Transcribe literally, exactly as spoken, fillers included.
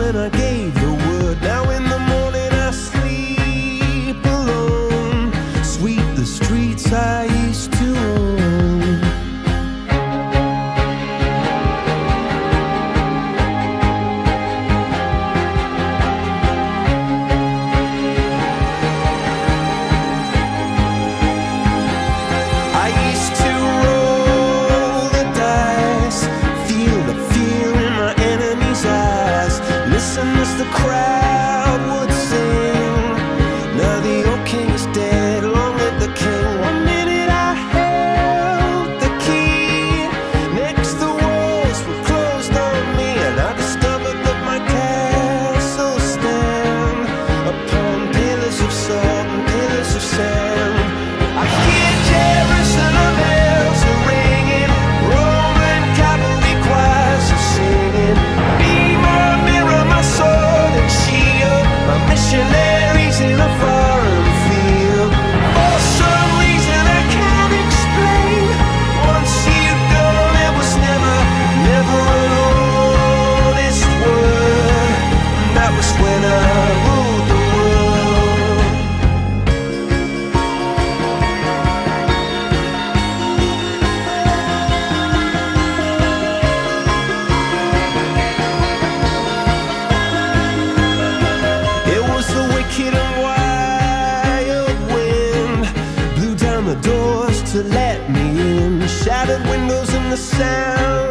when I gave the word. Now in the morning I sleep alone. Sweep the streets I used to own. I used to roll the dice, feel the fear in my enemy's eyes, listen as the crowd would sing. Now the old king is dead, long live the king. One minute I held the key, next the walls were closed on me, and I discovered that my castle stand upon pillars of salt and pillars of sand. I hear Jerusalem bells are ringing, Roman cavalry choirs are singing. Be my mirror, my sword and shield, my missionaries in a foreign field. For some reason I can't explain, once you've gone it was never, never an honest word. And that was when I ruled the world. It was the wicked and wild wind, blew down the doors to let me in, shattered windows and the sound